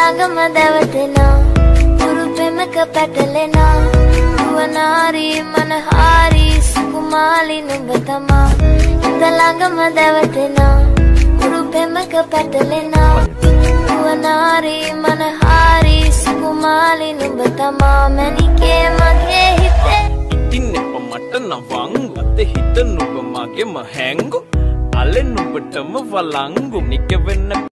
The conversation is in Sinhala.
ළඟම දැවටෙනා උරු පෙමක පැටලෙනා නුවනාරි මනහාරි සුකුමාලි නුඹ තමා හිත ළඟම දැවටෙනා උරු පෙමක පැටලෙනා නුවනාරි මනහාරි සුකුමාලි නුඹ තමා මැනිකේ මගේ හිතේ ඉතින් එප මට නවංගු අත හිත නුඹ මගේම හැංගු අලෙන් නුඹටම වලංගු නික වෙන්න